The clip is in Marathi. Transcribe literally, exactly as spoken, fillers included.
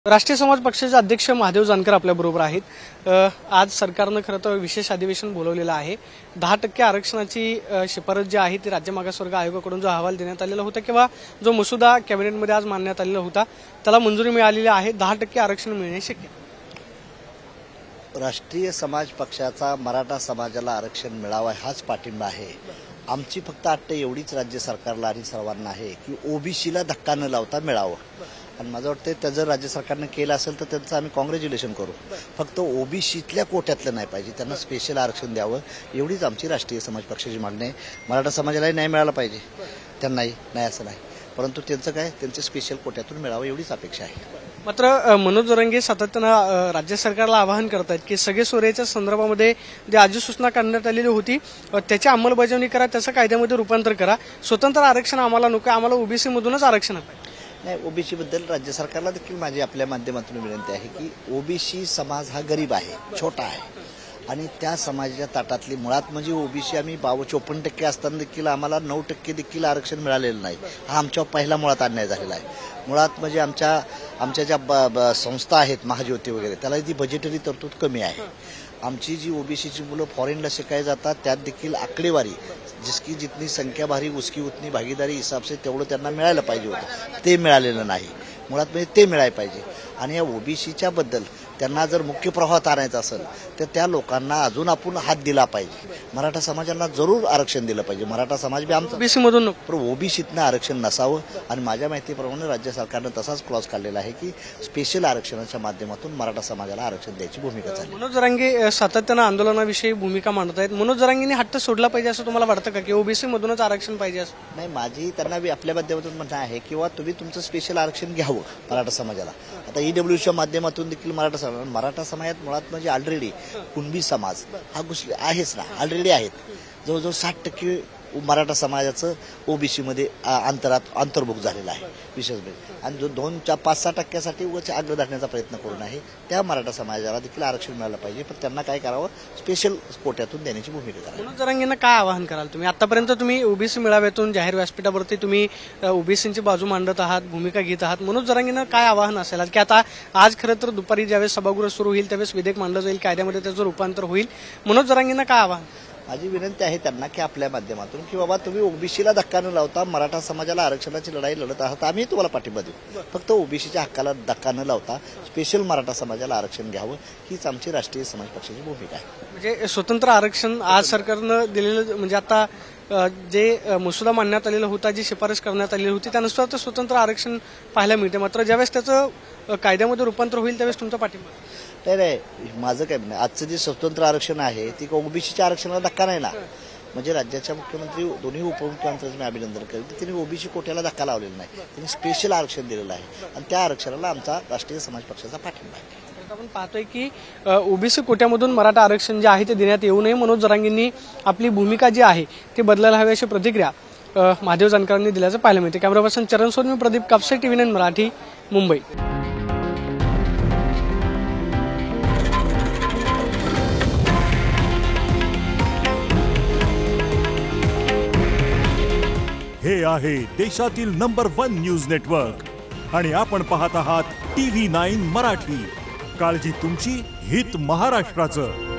राष्ट्रीय समाज पक्षाचे अध्यक्ष महादेव जानकर आपल्या बरोबर आहेत। आज सरकारने खरं तर विशेष अधिवेशन बोलवलेलं आहे। दहा टक्के आरक्षणाची शिफारस जी आहे ती राज्य मागासवर्ग आयोगाकडून जो अहवाल देण्यात आलेला होता किंवा जो मसुदा कॅबिनेटमध्ये आज मांडण्यात आलेला होता त्याला मंजुरी मिळालेली आहे। दहा टक्के आरक्षण मिळणे शक्य। राष्ट्रीय समाज पक्षाचा मराठा समाजाला आरक्षण मिळावा हाच पाठिंबा आहे। आमची फक्त अट्ट एवढीच राज्य सरकारला आणि सर्वांना आहे की ओबीसीला धक्का न लावता मिळावं। आणि माझं वाटतं ते जर राज्य सरकारने केलं असेल तर त्यांचं आम्ही कॉंग्रॅच्युलेशन करू। फक्त ओबीसीतल्या कोट्यातलं नाही पाहिजे, त्यांना स्पेशल आरक्षण द्यावं एवढीच आमची राष्ट्रीय समाज पक्षाची मागणी आहे। मराठा समाजालाही न्याय मिळाला पाहिजे, त्यांनाही नाही असं नाही, परंतु त्यांचं काय त्यांचं स्पेशल कोट्यातून मिळावं एवढीच अपेक्षा आहे। मात्र मनोज जरांगे सातत्यानं राज्य सरकारला आवाहन करतायत की सगळे सोयऱ्याच्या संदर्भामध्ये जी अधिसूचना काढण्यात आलेली होती त्याची अंमलबजावणी करा, त्याचं कायद्यामध्ये रूपांतर करा। स्वतंत्र आरक्षण आम्हाला नको, आम्हाला ओबीसी मधूनच आरक्षण आहे। नाही, ओबीसी बद्दल राज्य सरकारला देखील माझी आपल्या माध्यमातून विनंती आहे की ओबीसी समाज हा गरीब आहे, छोटा आहे आणि त्या समाजाच्या ताटातली मुळात म्हणजे ओबीसी आम्ही बाव चोपन्न टक्के असताना देखील आम्हाला नऊ टक्के देखील आरक्षण मिळालेलं नाही। हा आमच्या पहिला मुळात अन्याय झालेला आहे। मुळात म्हणजे आमच्या आमच्या ज्या संस्था आहेत महाज्योती वगैरे त्याला ती बजेटरी तरतूद कमी आहे। आमची जी ओबीसीची मुलं फॉरेनला शिकायला जातात त्यात देखील आकडेवारी जिसकी जितनी संख्या भारी उसकी उतनी भागीदारी हिसाब से तेवढं त्यांना मिळायला पाहिजे होतं, ते मिळालेलं नाही। मुळात म्हणजे ते मिळायला पाहिजे आणि या ओबीसीच्या बद्दल त्यांना जर मुख्य प्रवाहात आणायचं असेल तर त्या लोकांना अजून आपण हात दिला पाहिजे। मराठा समाजाला जरूर आरक्षण दिलं पाहिजे। मराठा समाज बी आमचा ओबीसी मधून पण ओबीसीतनं आरक्षण नसावं आणि माझ्या माहितीप्रमाणे राज्य सरकारनं तसाच क्लॉज काढलेला आहे की स्पेशल आरक्षणाच्या माध्यमातून मराठा समाजाला आरक्षण द्यायची भूमिका चालली। मनोज जरांगे सातत्यानं आंदोलनाविषयी भूमिका मांडत आहेत। मनोज जरांगेंनी हट्ट सोडला पाहिजे असं तुम्हाला वाटतं का की ओबीसी मधूनच आरक्षण पाहिजे असं? नाही, माझी त्यांना आपल्या माध्यमातून म्हणणं आहे किंवा तुम्ही तुमचं स्पेशल आरक्षण घ्यावं मराठा समाजाला। आता ईडब्ल्यूच्या माध्यमातून देखील मराठा समाज मराठा समाजात मुळात म्हणजे ऑलरेडी कुणबी समाज हा घुसले आहेच ना, ऑलरेडी आहेत। जवळजवळ साठ टक्के मराठा समाजाचं ओबीसी मध्ये अंतरात अंतर्भुक्त झालेलं आहे विशेष म्हणजे, आणि जो दोन चार पाच सहा टक्क्यासाठी उगाच आग्रह धरण्याचा प्रयत्न करून आहे त्या मराठा समाजाला देखील आरक्षण मिळालं पाहिजे, पण त्यांना काय करावं स्पेशल कोट्यातून देण्याची भूमिका करावी। मनोज जरांगेंना काय आवाहन कराल तुम्ही? आतापर्यंत तुम्ही ओबीसी मेळाव्यातून जाहीर व्यासपीठावरती तुम्ही ओबीसींची बाजू मांडत आहात, भूमिका घेत आहात। मनोज जरांगेंना काय आवाहन असेल की आता आज खरं तर दुपारी ज्यावेळेस सभागृह सुरू होईल त्यावेळेस विधेयक मांडलं जाईल, कायद्यामध्ये त्याचं रूपांतर होईल, मनोज जरांगेंना काय आवाहन? माझी विनंती आहे त्यांना की आपल्या माध्यमातून की बाबा तुम्ही ओबीसीला धक्का न लावता मराठा समाजाला आरक्षणाची लढाई लढत आहात, आम्ही तुम्हाला पाठिंबा देऊ। फक्त ओबीसीच्या हक्काला धक्का न लावता स्पेशल मराठा समाजाला आरक्षण घ्यावं हीच आमची राष्ट्रीय समाज पक्षाची भूमिका आहे। म्हणजे स्वतंत्र आरक्षण आज सरकारनं दिलेलं म्हणजे आता जे मसुदा मांडण्यात आलेला होता, जी शिफारस करण्यात आलेली होती त्यानुसार तर स्वतंत्र आरक्षण पाहायला मिळते, मात्र ज्यावेळेस त्याचं कायद्यामध्ये रूपांतर होईल त्यावेळेस तुमचा पाठिंबा? नाही नाही, माझं काय म्हणणं आजचं जे स्वतंत्र आरक्षण आहे ती ओबीसीच्या आरक्षणाला धक्का नाही ना। म्हणजे राज्याच्या मुख्यमंत्री दोन्ही उपमुख्यमंत्र्यांचं मी अभिनंदन करेन की त्यांनी ओबीसी कोट्याला धक्का लावलेला नाही, त्यांनी स्पेशल आरक्षण दिलेलं आहे आणि त्या आरक्षणाला आमचा राष्ट्रीय समाज पक्षाचा पाठिंबा आहे। आपण पाहतोय की ओबीसी कोट्यामधून मराठा आरक्षण जे आहे ते देण्यात येऊ नये, मनोज जरांगेंनी आपली भूमिका जी आहे ती बदलायला हवी अशी प्रतिक्रिया महादेव जानकरांनी दिल्याचं पाहायला मिळते। कॅमेरा पर्सन चरण सोड, मी प्रदीप कापसे, टीव्ही नाईन मराठी, मुंबई। हे आहे देशातील नंबर वन न्यूज नेटवर्क आणि आपण पाहत आहात टीव्ही नाईन मराठी। काळजी तुमची, हित महाराष्ट्राचं।